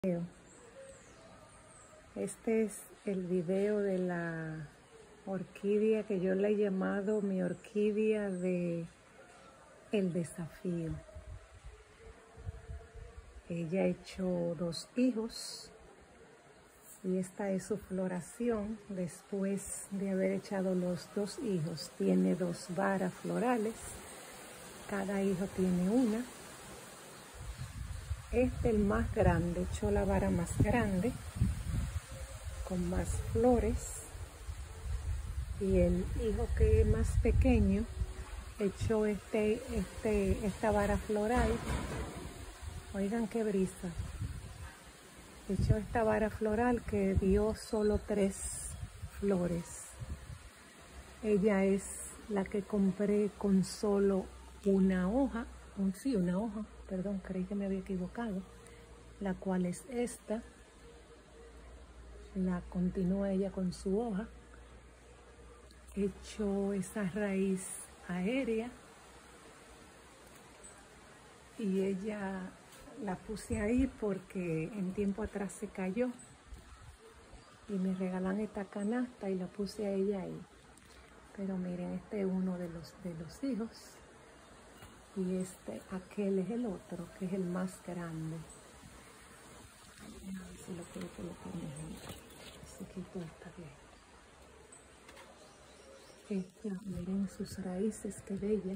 Este es el video de la orquídea que yo le he llamado mi orquídea de el desafío. Ella echó 2 hijos y esta es su floración después de haber echado los 2 hijos. Tiene 2 varas florales, cada hijo tiene una. El más grande echó la vara más grande con más flores y el hijo que es más pequeño echó esta vara floral. Oigan qué brisa. Echó esta vara floral que dio solo 3 flores. Ella es la que compré con solo una hoja. Una hoja, perdón, creí que me había equivocado. La cual es esta. La continúa ella con su hoja. Echó esa raíz aérea. Y ella la puse ahí porque en tiempo atrás se cayó. Y me regalan esta canasta y la puse a ella ahí. Pero miren, este es uno de los hijos. Y aquel es el otro, que es el más grande. A ver si lo puedo colocar mejor. Se quitó esta de miren sus raíces, qué bella.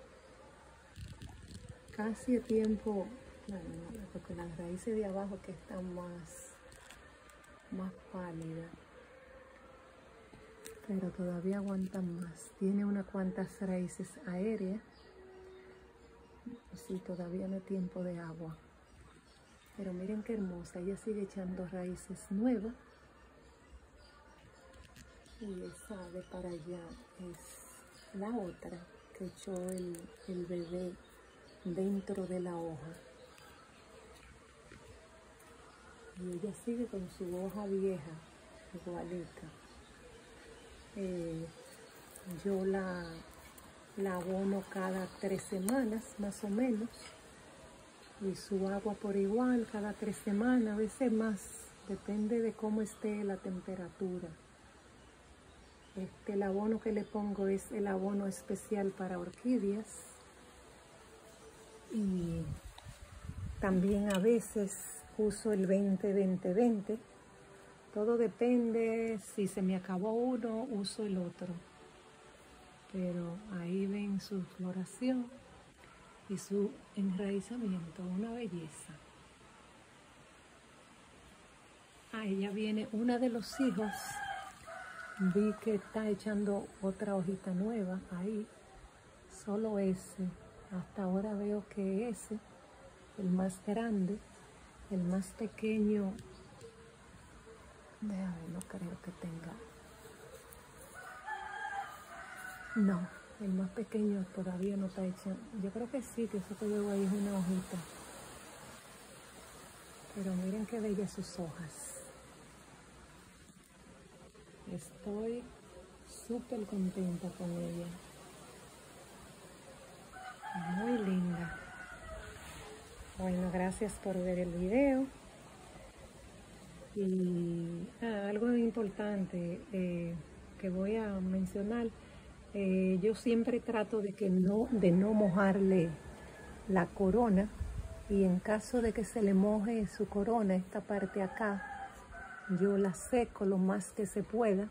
Casi a tiempo, porque las raíces de abajo que están más pálidas. Pero todavía aguantan más. Tiene unas cuantas raíces aéreas. Sí, todavía no hay tiempo de agua. Pero miren qué hermosa. Ella sigue echando raíces nuevas. Y esa de para allá es la otra que echó el bebé dentro de la hoja. Y ella sigue con su hoja vieja, igualita. Yo la abono cada 3 semanas, más o menos. Y su agua por igual, cada 3 semanas, a veces más. Depende de cómo esté la temperatura. El abono que le pongo es el abono especial para orquídeas. Y también a veces uso el 20-20-20. Todo depende, si se me acabó uno, uso el otro. Pero ahí ven su floración y su enraizamiento, una belleza. Ella viene, una de los hijos, vi que está echando otra hojita nueva ahí, solo ese. Hasta ahora veo que ese, el más grande, el más pequeño, déjame, no creo que tenga. No, el más pequeño todavía no está hecho. Yo creo que sí, que eso que veo ahí es una hojita. Pero miren qué bellas sus hojas. Estoy súper contenta con ella. Muy linda. Bueno, gracias por ver el video. Y algo importante que voy a mencionar. Yo siempre trato de no mojarle la corona, y en caso de que se le moje su corona, esta parte acá, yo la seco lo más que se pueda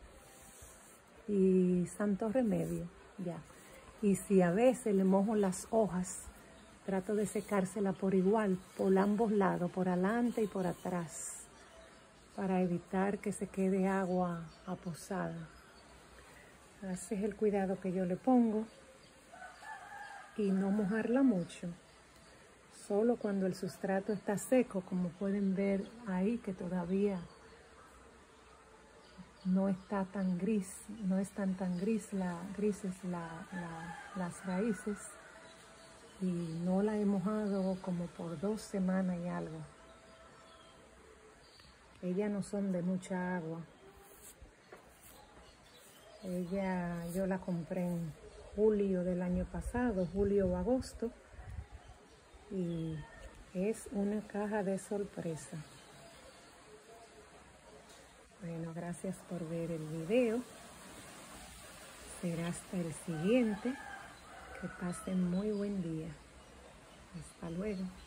y santo remedio, ya. Y si a veces le mojo las hojas, trato de secársela por igual, por ambos lados, por adelante y por atrás, para evitar que se quede agua aposada. Ese es el cuidado que yo le pongo. Y no mojarla mucho. Solo cuando el sustrato está seco, como pueden ver ahí, que todavía no está tan gris, no están tan grises las raíces. Y no la he mojado como por 2 semanas y algo. Ellas no son de mucha agua. Yo la compré en julio del año pasado, julio o agosto, y es una caja de sorpresa. Bueno, gracias por ver el video. Será hasta el siguiente. Que pasen muy buen día. Hasta luego.